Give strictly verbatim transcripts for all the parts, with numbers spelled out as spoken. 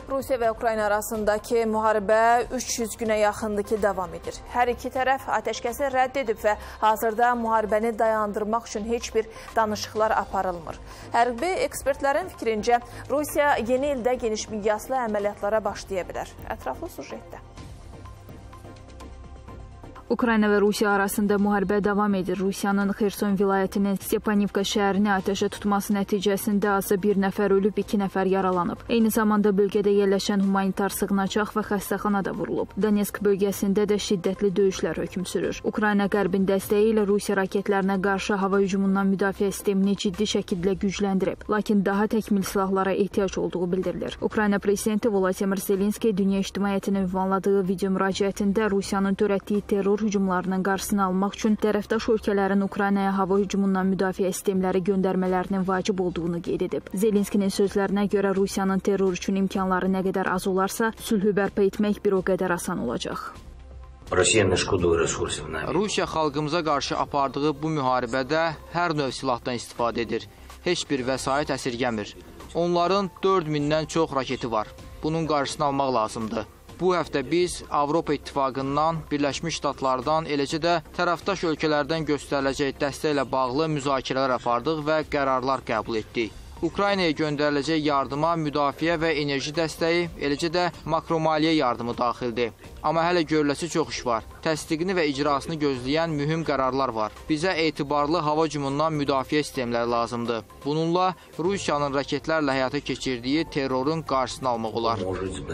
Rusiya və Ukrayna arasındakı müharibə üç yüz günə yaxındır ki, davam edir. Hər iki tərəf atəşkəsi rədd edib və hazırda müharibəni dayandırmaq üçün heç bir danışıqlar aparılmır. Hərbi ekspertlərin fikrincə, Rusiya yeni ildə geniş miqyaslı əməliyyatlara başlaya bilər. Ətraflı sujetdə. Ukrayna və Rusiya arasında müharibə davam edir. Rusiyanın Xerson vilayətinin Stepanivka şəhərini atəşə tutması nəticəsində azı bir nəfər ölüb, iki nəfər yaralanıb. Eyni zamanda bölgədə yerləşən humanitar sığınacaq və xəstəxana da vurulub. Donetsk bölgəsində də şiddətli döyüşlər hökm sürür. Ukrayna qərbin dəstəyi ilə Rusiya raketlərinə qarşı hava hücumundan müdafiə sistemini ciddi şəkildə gücləndirib. Lakin daha təkmil silahlara ehtiyac olduğu bildirilir. Ukrayna prezidenti Volodymyr Zelenski dünya ictimaiyyətinə ünvanladığı video müraciətində Rusiyanın törətdiyi terror hücumlarının qarşısını almaq üçün tərəfdaş ölkələrin Ukraynaya hava hücumundan müdafiə sistemləri göndərmələrinin vacib olduğunu qeyd edib. Zelenskinin sözlərinə görə Rusiyanın terror üçün imkanları nə qədər az olarsa, sülhü bərpa etmək bir o qədər asan olacaq. Rusiya xalqımıza qarşı apardığı bu müharibədə hər növ silahdan istifadə edir. Heç bir vəsait əsirgəmir. Onların dörd mindən çox raketi var. Bunun qarşısını almaq lazımdır. Bu həftə biz Avropa İttifaqından, Birləşmiş Ştatlardan, eləcə də tərəfdaş ölkələrdən göstəriləcək dəstəklə bağlı müzakirələr apardıq və qərarlar qəbul etdik. Ukraynaya göndəriləcək yardıma müdafiə və enerji dəstəyi, eləcə də makromaliyyə yardımı daxildir. Amma hələ görüləsi çox iş var. Təsdiqini və icrasını gözləyən mühüm qərarlar var. Bizə etibarlı hava hücumundan müdafiə sistemləri lazımdır. Bununla Rusiyanın raketlərlə həyata keçirdiyi terrorun qarşısını almaq olar.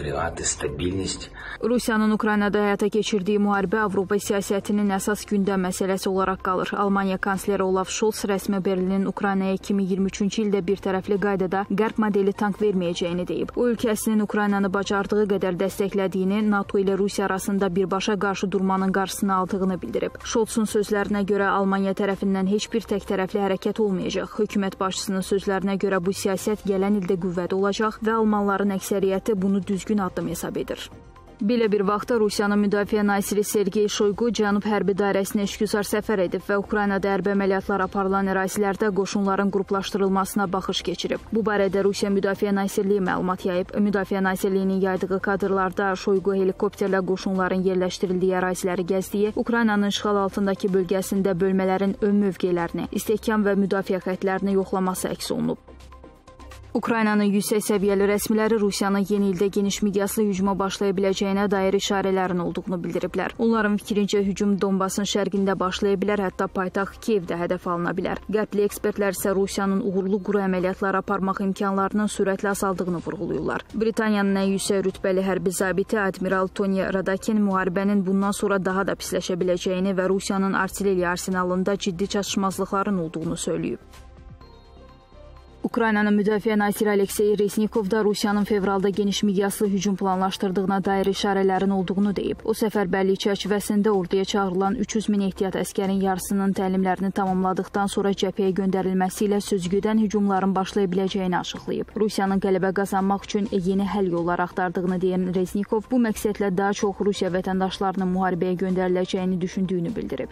Rusiyanın Ukraynada həyata keçirdiyi müharibə Avropa siyasətinin əsas gündəm məsələsi olaraq qalır. Almaniya kansleri Olaf Scholz rəsmi Berlinin Ukraynaya iki min iyirmi üçüncü ildə bir tərəfli qaydada qərb modeli tank verməyəcəyini deyib. O ölkəsinin Ukraynanı bacardığı qədər dəstəklədiyini, NATO ilə Rusiya arasında birbaşa qarşı durmanın qarşısını aldığını bildirib. Scholz'un sözlərinə görə Almaniya tərəfindən heç bir tək tərəfli hərəkət olmayacaq. Hökumət başçısının sözlərinə görə bu siyasət gələn ildə qüvvədə olacaq və almanların əksəriyyəti bunu düzgün addım hesab edir. Belə bir vaxtda Rusiyanın müdafiə naziri Sergey Shoygu Cənub hərbi dairəsinə işgüzar səfər edib və Ukraynada hərbi əməliyyatlar aparılan ərazilərdə qoşunların qruplaşdırılmasına baxış keçirib. Bu barədə Rusiya Müdafiə Nazirliyi məlumat yayıb. Müdafiə Nazirliyinin yaydığı kadrlarda Shoygu helikopterlə qoşunların yerləşdirildiyi əraziləri gəzdiyi, Ukraynanın işğal altındakı bölgəsində bölmələrin ön mövqelərini, istehkam və müdafiə xəttlərini yoxlaması əks olunub. Ukraynanın yüksək səviyyəli rəsmiləri Rusiyanın yeni ildə geniş miqyaslı hücuma başlaya biləcəyinə dair işarələrin olduğunu bildiriblər. Onların fikrincə hücum Donbasın şərqində başlaya bilər, hətta paytaxt Kiyevdə hədəf alına bilər. Qərbli ekspertlər isə Rusiyanın uğurlu quru əməliyyatlar aparmaq imkanlarının sürətlə azaldığını vurğulayırlar. Britaniyanın ən yüksək rütbəli hərbi zabiti Admiral Tony Radakin müharibənin bundan sonra daha da pisləşə biləcəyini və Rusiyanın artilleriya arsenalında ciddi çatışmazlıqların olduğunu söyləyib. Ukraynanın müdafiə naziri Aleksey Reznikov da Rusiyanın fevralda geniş miqyaslı hücum planlaşdırdığına dair işarələrin olduğunu deyib. O səfərbərlik çərçivəsində orduya çağırılan üç yüz min ehtiyat əskərin yarısının təlimlərini tamamladıqdan sonra cəbhəyə göndərilməsi ilə sözügedən hücumların başlaya biləcəyini açıqlayıb. Rusiyanın qələbə qazanmaq üçün yeni həll yolları axtardığını deyən Reznikov bu məqsədlə daha çox Rusiya vətəndaşlarının müharibəyə göndəriləcəyini düşündüyünü bildirib.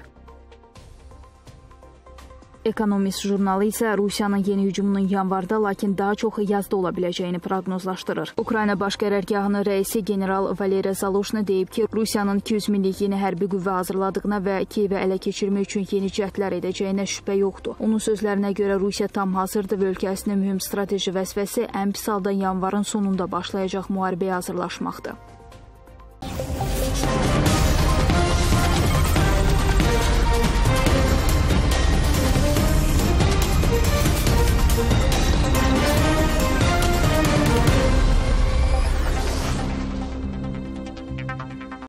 Ekonomist jurnalı isə Rusiyanın yeni hücumunun yanvarda, lakin daha çox yazda ola biləcəyini proqnozlaşdırır. Ukrayna baş qərargahının rəisi general Valeriy Zaloshny deyib ki, Rusiyanın iki yüz minlik yeni hərbi qüvvə hazırladığına və Kiyevi ələ keçirmək üçün yeni cəhdlər edəcəyinə şübhə yoxdur. Onun sözlərinə görə Rusiya tam hazırdır və ölkəsinin mühüm strateji vəzifəsi ən pis halda yanvarın sonunda başlayacaq müharibəyə hazırlaşmaqdır.